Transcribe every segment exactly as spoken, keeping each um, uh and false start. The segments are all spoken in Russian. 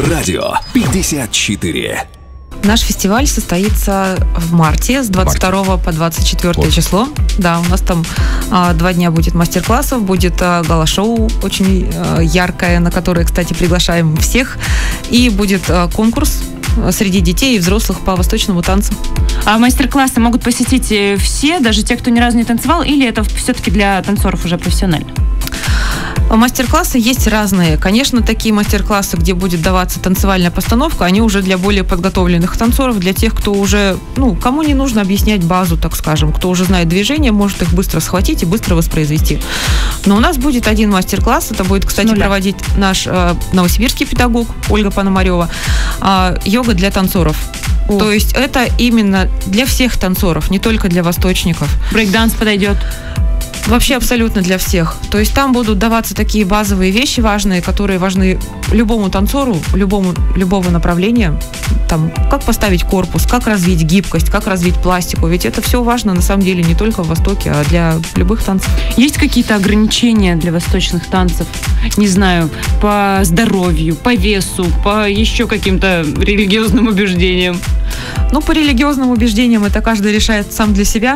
Радио пятьдесят четыре. Наш фестиваль состоится в марте с двадцать второго по двадцать четвёртое вот. число. Да, у нас там а, два дня будет мастер-классов, будет а, гала-шоу очень а, яркое, на которое, кстати, приглашаем всех. И будет а, конкурс среди детей и взрослых по восточному танцу. А мастер-классы могут посетить все, даже те, кто ни разу не танцевал, или это все-таки для танцоров уже профессионально? Мастер-классы есть разные. Конечно, такие мастер-классы, где будет даваться танцевальная постановка, они уже для более подготовленных танцоров, для тех, кто уже, ну, кому не нужно объяснять базу, так скажем, кто уже знает движения, может их быстро схватить и быстро воспроизвести. Но у нас будет один мастер-класс, это будет, кстати, проводить наш э, новосибирский педагог Ольга Пономарева, э, йога для танцоров. О. То есть это именно для всех танцоров, не только для восточников. Брейк-данс подойдет? Вообще абсолютно для всех. То есть там будут даваться такие базовые вещи важные, которые важны любому танцору, любому, любого направления. Там, как поставить корпус, как развить гибкость, как развить пластику. Ведь это все важно на самом деле не только в Востоке, а для любых танцев. Есть какие-то ограничения для восточных танцев? Не знаю, по здоровью, по весу, по еще каким-то религиозным убеждениям? Ну, по религиозным убеждениям это каждый решает сам для себя.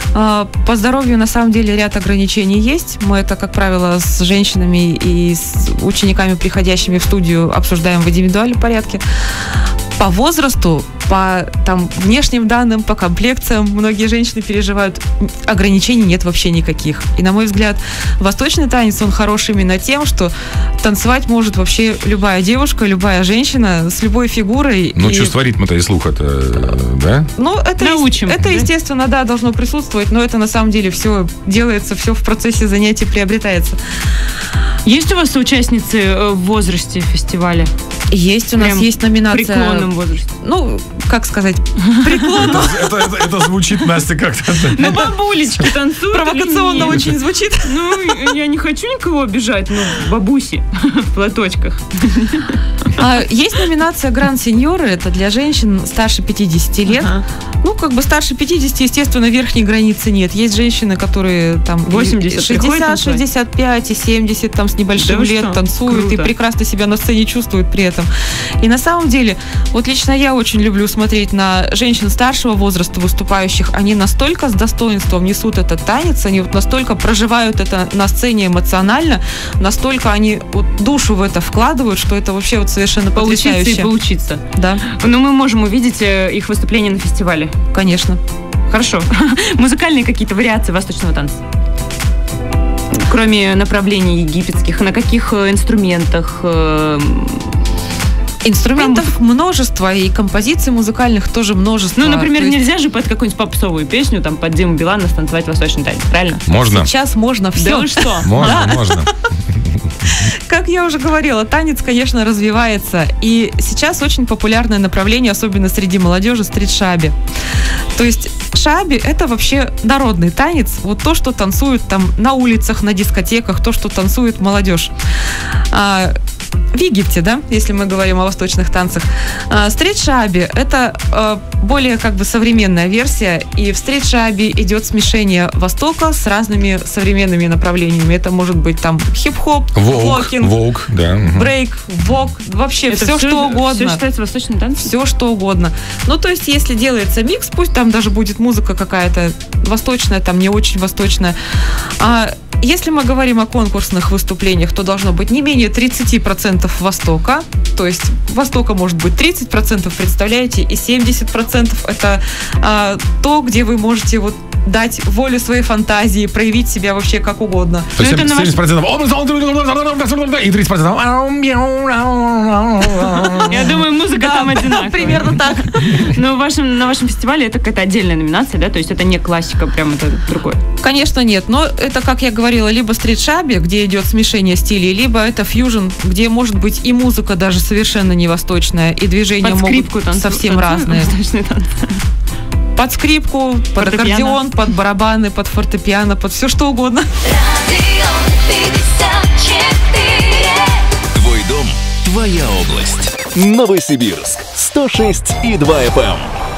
По здоровью, на самом деле, ряд ограничений есть. Мы это, как правило, с женщинами и с учениками, приходящими в студию, обсуждаем в индивидуальном порядке. По возрасту, по там, внешним данным, по комплекциям многие женщины переживают. Ограничений нет вообще никаких. И, на мой взгляд, восточный танец, он хорош именно тем, что танцевать может вообще любая девушка, любая женщина с любой фигурой. Ну, и... чувство ритма-то и слуха-то, да? Ну, это, Научим, это да? естественно, да, должно присутствовать, но это на самом деле все делается, все в процессе занятий приобретается. Есть у вас участницы в возрасте фестиваля? Есть, у нас Прям есть номинация. В преклонном возрасте. Ну, как сказать, преклонном. Это, это, это звучит, Настя, как-то. Ну, бабулечки танцуют. Провокационно очень звучит. Ну, я не хочу никого обижать, но бабуси в платочках. А, есть номинация Гранд-сеньоры, это для женщин старше пятидесяти лет. Ага. Ну, как бы старше пятидесяти, естественно, верхней границы нет. Есть женщины, которые там восемьдесят, шестьдесят, шестьдесят пять и семьдесят там с небольшим да лет что? Танцуют. Круто. И прекрасно себя на сцене чувствуют при этом. И на самом деле, вот лично я очень люблю смотреть на женщин старшего возраста выступающих. Они настолько с достоинством несут этот танец, они вот настолько проживают это на сцене эмоционально, настолько они вот душу в это вкладывают, что это вообще вот совершенно потрясающе. Поучиться и поучиться. Да. Но мы можем увидеть их выступления на фестивале. Конечно. Хорошо. Музыкальные какие-то вариации восточного танца? Кроме направлений египетских, на каких инструментах? Инструментов там множество, и композиций музыкальных тоже множество. Ну, например, есть... нельзя же под какую-нибудь попсовую песню, там, под Диму Билана станцевать восточный танец, правильно? Можно. Сейчас можно все. Да вы что? Можно, да. можно. Как я уже говорила, танец, конечно, развивается. И сейчас очень популярное направление, особенно среди молодежи, стрит-шаби. То есть шаби – это вообще народный танец. Вот то, что танцуют там на улицах, на дискотеках, то, что танцует молодежь. А, в Египте, да, если мы говорим о восточных танцах. А, стрит-шаби – это а, более как бы современная версия. И в стрит-шаби идет смешение Востока с разными современными направлениями. Это может быть там хип-хоп, вокинг, волк, да. брейк, вок, вообще это все, все что угодно. Все считается восточным танцем? Все что угодно. Ну, то есть, если делается микс, пусть там даже будет музыка какая-то восточная, там не очень восточная. А если мы говорим о конкурсных выступлениях, то должно быть не менее тридцать процентов Востока. То есть Востока может быть тридцать процентов, представляете, и семьдесят процентов это а, то, где вы можете вот дать волю своей фантазии, проявить себя вообще как угодно. То есть семьдесят процентов и тридцать процентов. Я думаю, музыка да, там одинаковая. Примерно так. Но в вашем, на вашем фестивале это какая-то отдельная номинация, да? То есть это не классика, прям это другое? Конечно, нет. Но это, как я говорила, либо стрит-шаби, где идет смешение стилей, либо это фьюжн, где может быть и музыка даже совершенно не восточная, и движения могут танцу, совсем разные. Под скрипку, под аккордеон, под барабаны, под фортепиано, под все что угодно. Твой дом, твоя область. Новосибирск, сто шесть и два эф эм.